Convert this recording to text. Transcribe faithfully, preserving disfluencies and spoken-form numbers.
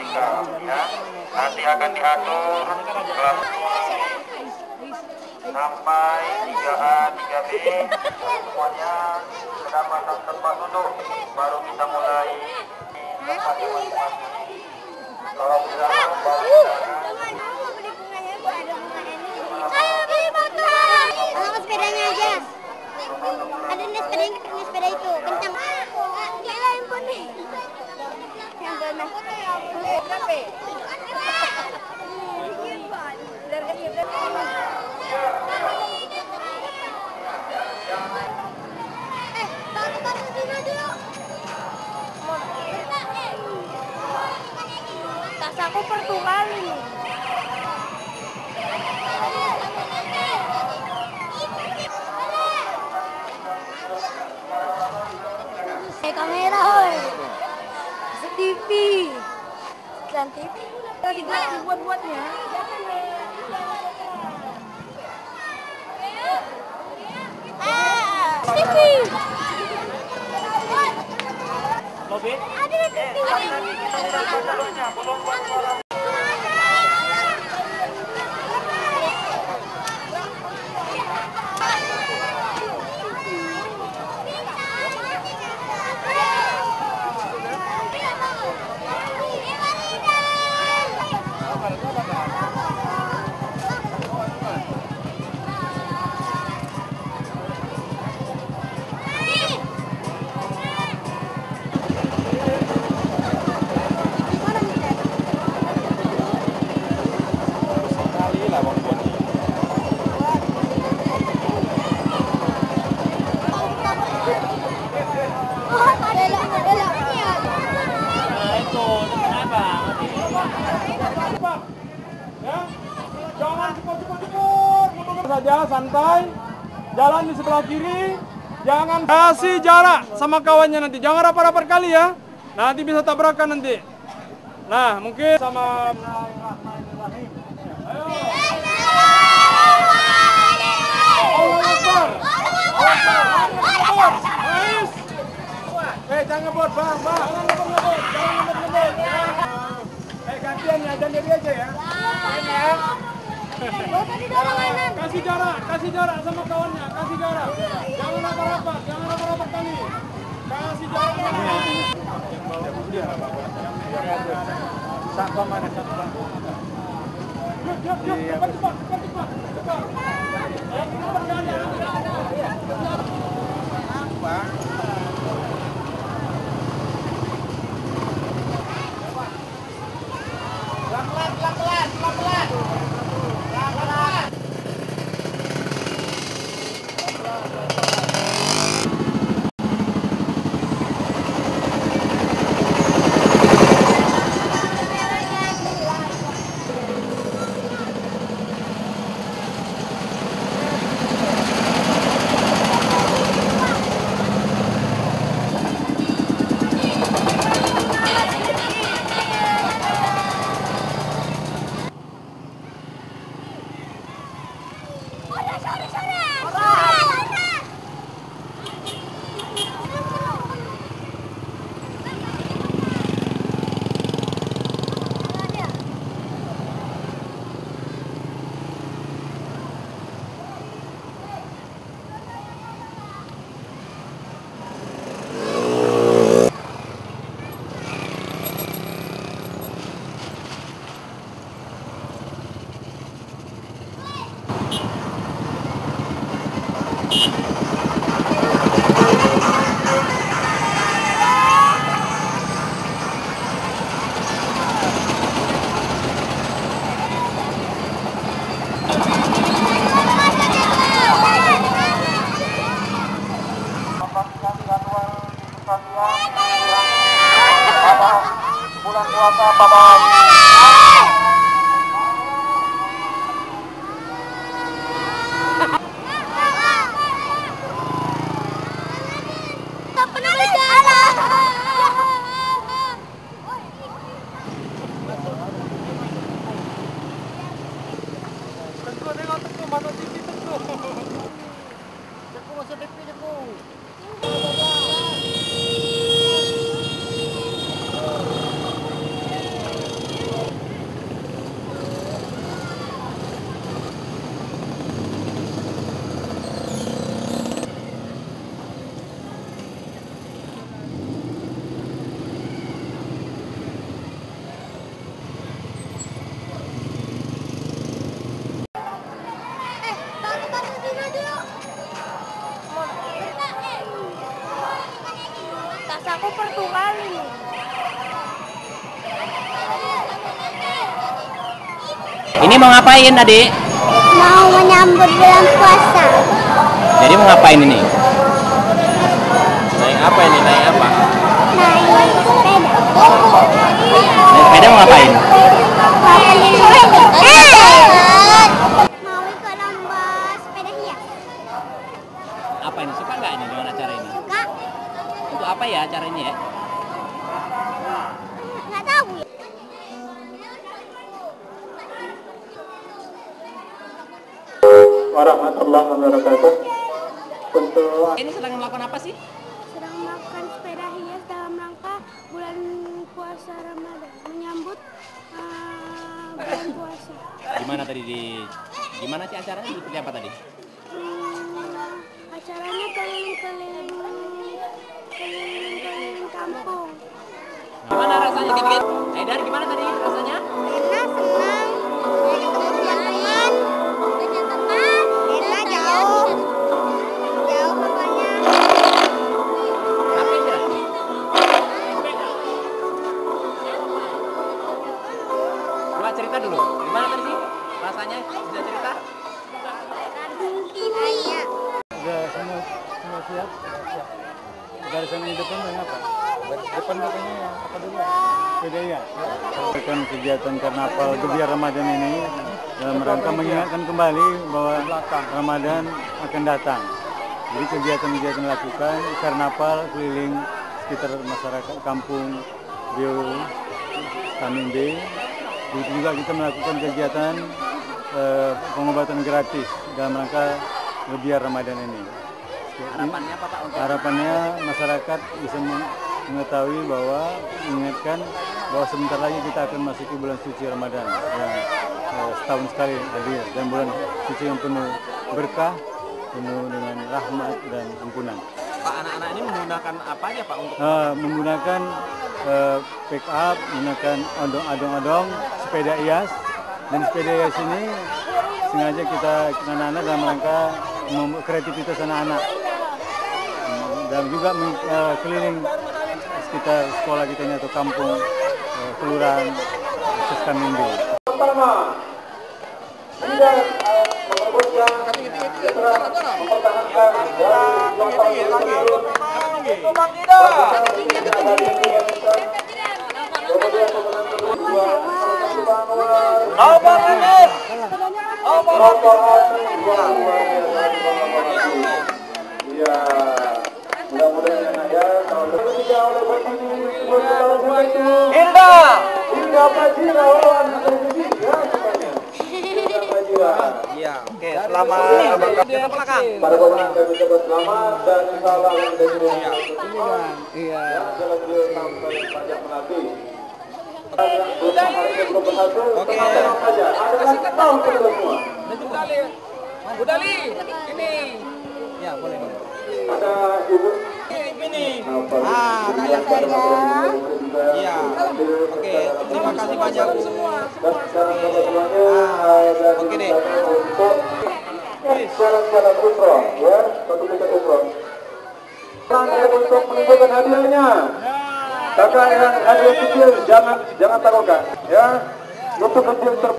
Pramuka ya. Nanti akan diatur kelas sampai tiga A, tiga B semuanya mendapatkan tempat duduk, baru kita mulai tempatnya masing-masing. Kalau tidak baru kita Angkat sepedanya aja. Ada nih sepeda, ini sepeda itu kencang. Gila handphone nih. Handphone aku tuh yang berapa? Eh, taruh-taruh sini dulu. Tas aku pertukaran nih. Eh, kamera, oi. T V. Dan T V. Tadi dibuat-buatnya. Ah, T V. Lobi? Ada di T V. Jangan cepat-cepat, saja santai. Jalan di sebelah kiri. Jangan kasih jarak sama kawannya nanti. Jangan rapat-rapat kali ya. Nanti bisa tabrakan nanti. Nah, mungkin sama Eh, jangan ngebut, Bang, Bang. Jangan ngebut-ngebut, jangan ngebut-ngebut. Eh, gantian ya, jangan diri aja ya. Ya. Kasih jarak, kasih jarak sama kawannya, kasih jarak. Jangan rapat-rapat, jangan rapat-rapat kali. Kasih jarak. Satu mana satu bang? Yuk, yuk, yuk, cepat, cepat, cepat, cepat, cepat. Bang. Pelan-pelan, pelan-pelan, pelan-pelan. Pelan-pelan. Bulan puasa Bapak. Portugal ini. Ini mau ngapain, Adik? Mau menyambut bulan puasa. Jadi mau ngapain ini? Naik apa ini? Naik apa? Naik sepeda. Naik sepeda mau ngapain? Mau keliling. Eh! Mau ikut lomba sepeda hias. Apa ini? Suka nggak ini dengan acara ini? Suka? Untuk apa ya acara ini ya? Nggak tahu ya. Warahmatullahi wabarakatuh. Untuk Ini sedang melakukan apa sih? Sedang melakukan sepeda hias dalam rangka bulan puasa Ramadan, menyambut uh, bulan puasa. Gimana tadi di? Gimana sih acaranya? Seperti apa tadi? Hmm, acaranya keliling-keliling keliling-keliling kampung. Gimana rasanya? Gini-gini. Aidar, gimana tadi rasanya? Enak, senang, ketemu teman-teman, banyak teman, enak jauh, jauh pokoknya. Capek nggak? Coba cerita dulu. Gimana tadi sih rasanya? Bisa cerita? Iya. Udah semua semua siap? Siap. Garisan yang depan yang apa? Depan depannya yang apa dulu? Beda ya. Kan kegiatan karnaval Gebiar Ramadan ini dalam rangka mengingatkan kembali bahwa Ramadan akan datang. Jadi kegiatan-kegiatan dilakukan karnaval keliling sekitar masyarakat kampung Bio Tanimbe. Begitu juga kita melakukan kegiatan eh, pengobatan gratis dalam rangka Gebiar Ramadan ini. Harapannya apa Pak? Untuk Harapannya masyarakat bisa mengetahui bahwa mengingatkan bahwa sebentar lagi kita akan masuki bulan suci Ramadan yang eh, setahun sekali hadir, dan bulan suci yang penuh berkah, penuh dengan rahmat dan ampunan. Pak, anak-anak ini menggunakan apa aja Pak untuk Eh, menggunakan eh, pick up, menggunakan odong-odong, sepeda hias, dan sepeda hias ini sengaja kita anak-anak dalam rangka membuat kreativitas anak-anak. Dan juga uh, keliling sekitar sekolah kita ini atau kampung, uh, kelurahan Seskan Mimbi. Pertama, tidak merebutkan mempertahankan mudah-mudahan ya tahun ketiga oleh Hilda Hilda Fajira lawan Indonesia semuanya. Hilda Fajira. Iya, oke, selamat di belakang. Para pemenang kami ucapkan selamat dan insyaallah kita Indonesia. Iya. Jalan beliau sampai pajak melati. Oke. Saja. Ada tahu kita semua. Budali. Budali. Ini. Ya, boleh, boleh. Ada ibu ini. Ah, kayak saya. Iya. Oke, terima kasih banyak semua. Ah, oke deh. Syarat-syarat umroh, ya, sertifikat umroh. Untuk menunjukkan hadiahnya. Kakak yang hadiah kecil jangan jangan taruhkan, ya. Untuk kecil ter